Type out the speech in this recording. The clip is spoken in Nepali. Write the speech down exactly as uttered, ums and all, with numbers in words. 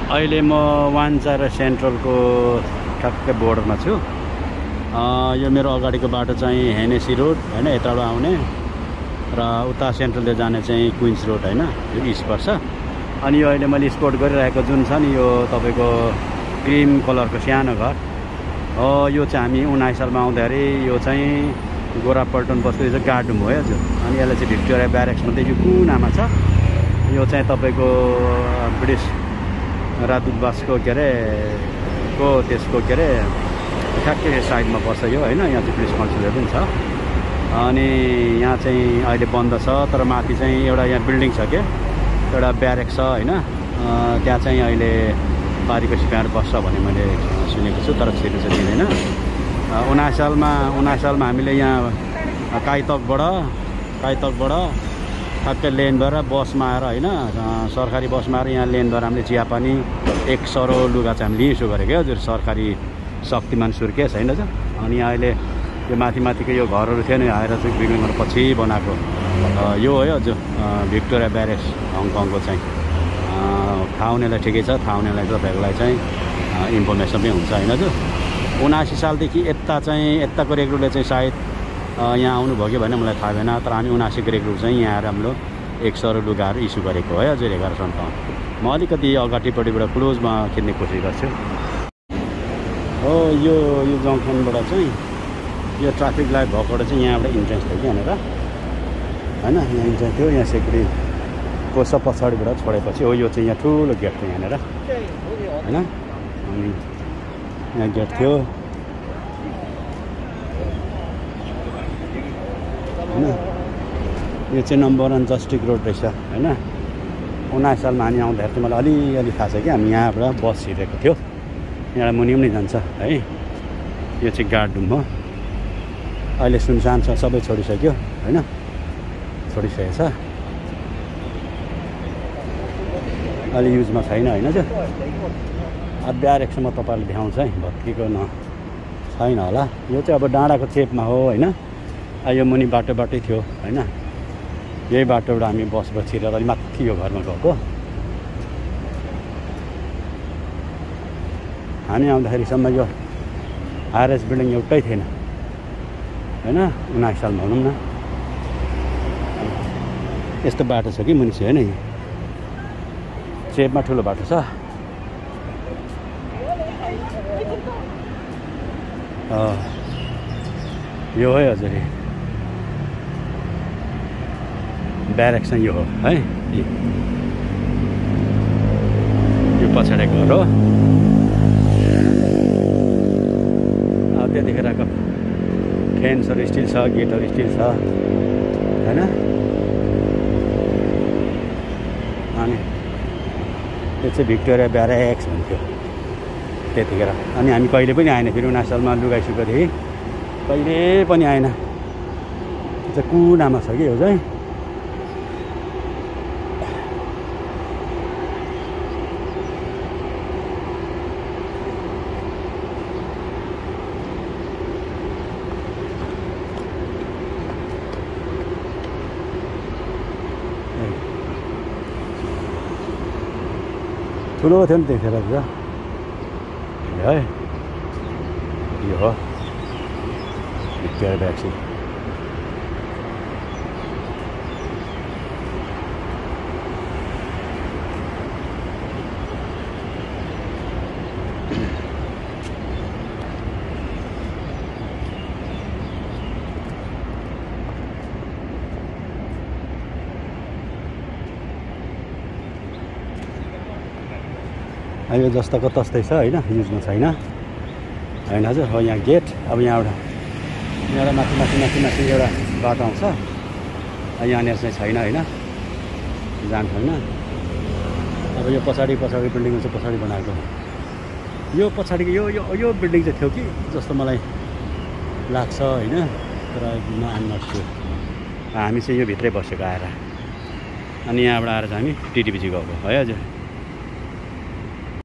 अहिले म वान्चा र सेन्ट्रलको ठ्याक्कै बोर्डरमा छु। यो मेरो अगाडिको बाटो चाहिँ हेनेसी रोड हैन, यताबाट आउने र उता सेन्ट्रलले जाने चाहिँ क्विन्स रोड हैन, यो इस्ट पर्छ। अनि यो अहिले मैले स्पोर्ट गरिरहेको जुन छ नि, यो तपाईँको क्रिम कलरको सानो घर हो। यो चाहिँ हामी उन्नाइस सालमा आउँदाखेरि यो चाहिँ गोरापल्टन बस्ती चाहिँ गार्डुम हो हजुर। अनि यसलाई चाहिँ भिक्टोरिया ब्यारेक्स मात्रै यो कुनामा छ। यो चाहिँ तपाईँको ब्रिटिस राजदूतावासको के अरे को त्यसको के अरे ठ्याक्कै साइडमा पर्छ यो हैन। यहाँ चाहिँ पुलिस कन्सुलेट पनि छ। अनि यहाँ चाहिँ अहिले बन्द छ, तर माथि चाहिँ एउटा यहाँ बिल्डिङ छ के एउटा ब्यारेक्स छ हैन। त्यहाँ चाहिँ अहिले बारीको सिपाहीहरू बस्छ भन्ने मैले सुनेको छु, तर छिटो चाहिँ दिँदैन। उन्नाइस सालमा उन्नाइस सालमा हामीले यहाँ काइतकबाट काइतकबाट ठ्याक्कै लेनबाट बसमा आएर होइन, सरकारी बसमा आएर यहाँ लेनबाट हामीले चियापानी एक सरो लुगा चाहिँ हामीले इस्यु गरेको हजुर, सरकारी शक्तिमान सुर्केस होइन हजुर। अनि अहिले यो माथि माथिको यो घरहरू थियो नि, आएर चाहिँ बिल्डिङहरू पछि बनाएको यो है हजुर भिक्टोरिया ब्यारेक्स हङकङको चाहिँ। थाहा हुनेलाई ठिकै छ, थाहा हुनेलाई तपाईँहरूलाई चाहिँ इन्फर्मेसन पनि हुन्छ होइन हजुर। उनासी सालदेखि यता चाहिँ यताको रेग्रुले चाहिँ सायद यहाँ आउनुभयो कि भने मलाई थाहा भएन, तर हामी उनासीको रेग्रुल चाहिँ यहाँ आएर हाम्रो एक सरो लुगाहरू इस्यु गरेको है हजुर एघार सन्ताउन्न। म अलिकति अगाडिपट्टिबाट क्लोजमा खिच्ने कोसिस गर्छु। हो यो यो जङ्सनबाट चाहिँ यो ट्राफिक लाइट भएकोबाट चाहिँ यहाँबाट इन्ट्रेन्स थियो कि यहाँनिर होइन, यहाँ इन्ट्रेन्स थियो। यहाँ सेक्युरिटी कोसा पछाडिबाट छोडेपछि हो यो चाहिँ यहाँ ठुलो गेट थियो यहाँनिर होइन। अनि यहाँ गेट थियो होइन। यो चाहिँ नम्बर वान जस्टिक रोड रहेछ होइन। उन्नाइस सालमा हामी आउँदाखेरि चाहिँ मलाई अलिअलि थाहा छ कि हामी यहाँबाट बस छिरेको थियो, यहाँबाट मुनि पनि जान्छ है। यो चाहिँ गार्डुम हो। अहिले सुनसान छ, सबै छोडिसक्यो होइन, छोडिसकेको छ, अहिले युजमा छैन होइन चाहिँ। अब ब्यारेक्समा तपाईँहरूले देखाउँछ है, भत्किएको न छैन होला। यो चाहिँ अब डाँडाको चेपमा हो होइन। यो मुनि बाटो बाटै थियो होइन, यही बाटोबाट हामी बसबाट छिरेर अलिक माथि यो घरमा गएको। हामी आउँदाखेरिसम्म यो आरएस बिल्डिङ एउटै थिएन होइन, उन्नाइस सालमा भनौँ न। यस्तो बाटो छ कि मुनि चाहिँ होइन, चेपमा ठुलो बाटो छ। यो है हजुर ब्यारेक्स चाहिँ यो हो है। यो पछाडिको घर हो। त्यतिखेरको फेन्सहरू स्टिल छ, गेटहरू स्टिल छ होइन। अनि यो चाहिँ भिक्टोरिया ब्यारेक्स भन्थ्यो त्यतिखेर। अनि हामी कहिले पनि आएन, फेरि उन्नाइस सालमा लुगाइसकेको थिएँ, कहिले पनि आएन। त्यो चाहिँ कुनामा छ कि हो चाहिँ। ठुलो थियो नि त्यतिखेर है। यो हो भिक्टोरिया ब्यारेक्स। यो जस्ताको तस्तै छ होइन, युजमा छैन होइन हजुर। हो यहाँ गेट। अब यहाँबाट यहाँबाट माथि माथि माथि माथि एउटा बाटो आउँछ, यहाँनिर चाहिँ छैन होइन, जान्छ होइन। अब यो पछाडि पछाडि बिल्डिङ चाहिँ पछाडि बनाएको, यो पछाडिको यो यो यो बिल्डिङ चाहिँ थियो कि जस्तो मलाई लाग्छ होइन, तर म आइम नट स्योर। हामी चाहिँ यो भित्रै बसेको आएर, अनि यहाँबाट आएर चाहिँ हामी टिटिपिजी गएको है हजुर।